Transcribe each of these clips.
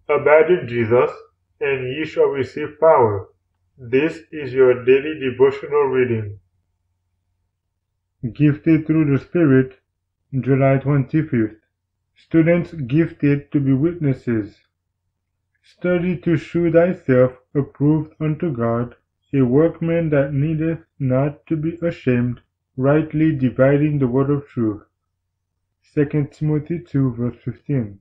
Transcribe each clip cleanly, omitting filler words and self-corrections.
Abide in Jesus, and ye shall receive power. This is your daily devotional reading. Gifted through the Spirit, July 25th. Students gifted to be witnesses. Study to shew thyself approved unto God, a workman that needeth not to be ashamed, rightly dividing the word of truth. 2 Timothy 2 verse 15.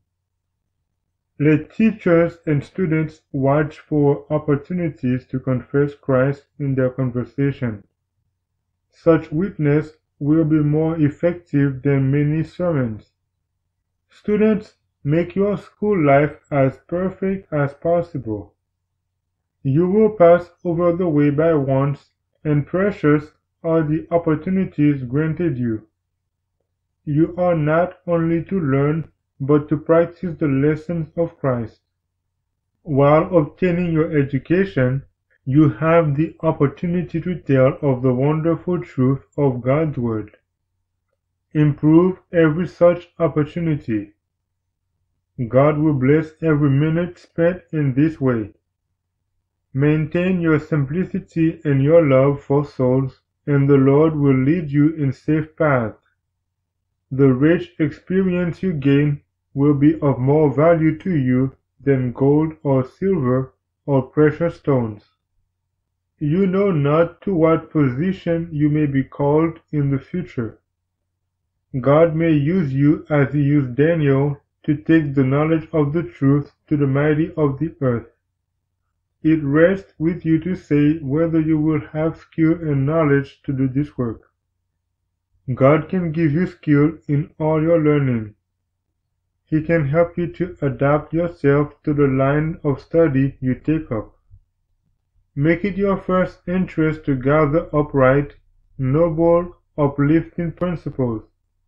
Let teachers and students watch for opportunities to confess Christ in their conversation. Such witness will be more effective than many sermons. Students, make your school life as perfect as possible. You will pass over the way by once, and precious are the opportunities granted you. You are not only to learn, but to practice the lessons of Christ. While obtaining your education, you have the opportunity to tell of the wonderful truth of God's Word. Improve every such opportunity. God will bless every minute spent in this way. Maintain your simplicity and your love for souls, and the Lord will lead you in safe paths. The rich experience you gain will be of more value to you than gold or silver or precious stones. You know not to what position you may be called in the future. God may use you as He used Daniel to take the knowledge of the truth to the mighty of the earth. It rests with you to say whether you will have skill and knowledge to do this work. God can give you skill in all your learning. He can help you to adapt yourself to the line of study you take up. Make it your first interest to gather upright, noble, uplifting principles.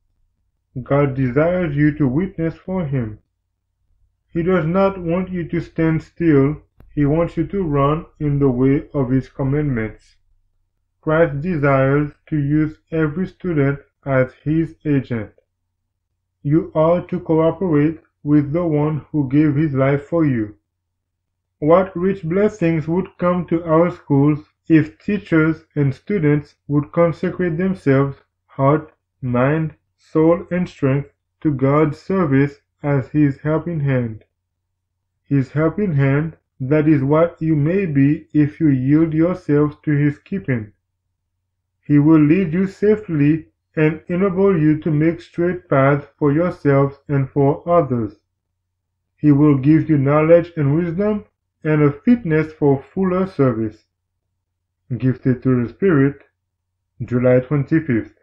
God desires you to witness for Him. He does not want you to stand still. He wants you to run in the way of His commandments. Christ desires to use every student as His agent. You are to cooperate with the one who gave His life for you. What rich blessings would come to our schools if teachers and students would consecrate themselves, heart, mind, soul, and strength to God's service as His helping hand. His helping hand, that is what you may be if you yield yourselves to His keeping. He will lead you safely and enable you to make straight paths for yourselves and for others. He will give you knowledge and wisdom and a fitness for fuller service. Gifted through the Spirit, July 25th.